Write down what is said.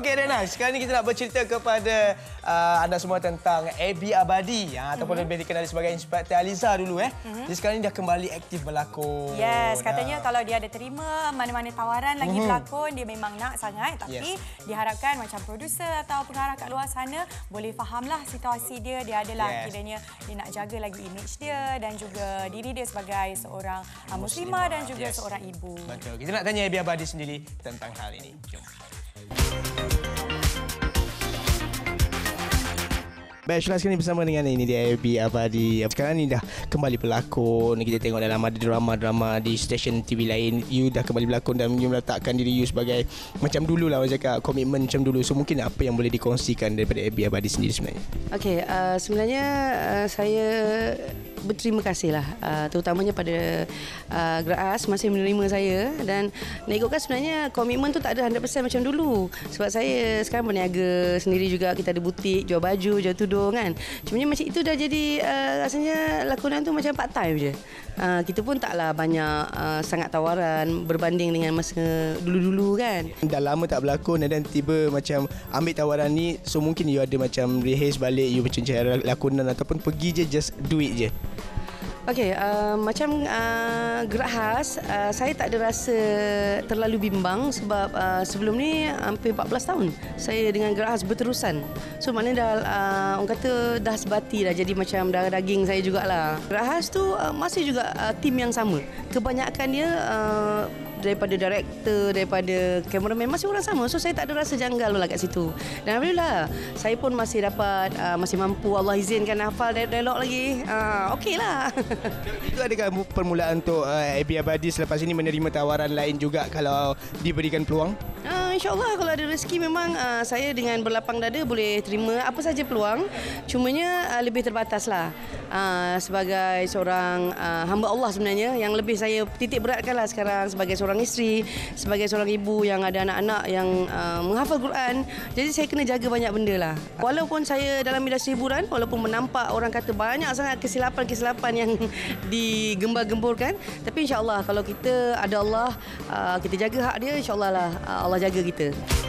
Okey Rena, sekarang ni kita nak bercerita kepada anda semua tentang Abby Abadi ataupun lebih dikenali sebagai Inspektor Aliza dulu Jadi sekarang ni dah kembali aktif berlakon. Yes, katanya kalau dia ada terima mana-mana tawaran lagi berlakon, dia memang nak sangat, tapi diharapkan macam produser atau pengarah kat luar sana boleh fahamlah situasi dia. Dia adalah kiranya dia nak jaga lagi image dia dan juga diri dia sebagai seorang muslimah dan juga seorang ibu. Betul. Kita nak tanya Abby Abadi sendiri tentang hal ini. Jom. Baik, Syulah sekarang ni bersama dengan ini dia Abby Abadi. Sekarang ni dah kembali berlakon. Kita tengok dalam ada drama-drama di stesen TV lain. You dah kembali berlakon dan you meletakkan diri you sebagai macam dulu lah, orang cakap komitmen macam dulu. So mungkin apa yang boleh dikongsikan daripada Abby Abadi sendiri sebenarnya? Okey, sebenarnya saya berterima kasih lah terutamanya pada Gerak masih menerima saya, dan nak ikutkan sebenarnya komitmen tu tak ada 100% macam dulu, sebab saya sekarang berniaga sendiri juga. Kita ada butik, jual baju, jual tudung kan. Cuma macam itu dah jadi rasanya lakonan tu macam part time je. Kita pun taklah banyak sangat tawaran berbanding dengan masa dulu-dulu kan. Dah lama tak berlakon dan tiba macam ambil tawaran ni, so mungkin you ada macam rehearse balik, you macam cari lakonan ataupun pergi je just do it je. Okey, macam Gerak Khas, saya tak ada rasa terlalu bimbang sebab sebelum ni hampir 14 tahun saya dengan Gerak Khas berterusan. So maknanya dah orang kata dah sebati dah, jadi macam darah daging saya jugalah. Gerak Khas tu masih juga tim yang sama. Kebanyakan dia daripada director, daripada cameraman masih orang sama. So saya tak ada rasa janggal lah kat situ. Dan alhamdulillah saya pun masih dapat masih mampu, Allah izinkan hafal dialog lagi. Okeylah. Itu adakah permulaan untuk Abby Abadi selepas ini menerima tawaran lain juga kalau diberikan peluang? InsyaAllah kalau ada rezeki memang saya dengan berlapang dada boleh terima apa saja peluang. Cumanya lebih terbatas lah. Sebagai seorang hamba Allah sebenarnya, yang lebih saya titik beratkan lah sekarang sebagai seorang isteri, sebagai seorang ibu yang ada anak-anak yang menghafal Quran. Jadi saya kena jaga banyak benda lah. Walaupun saya dalam industri hiburan, walaupun menampak orang kata banyak sangat kesilapan-kesilapan yang digembar-gemburkan, tapi insyaAllah kalau kita ada Allah, kita jaga hak dia, insyaAllah lah Allah jaga kita.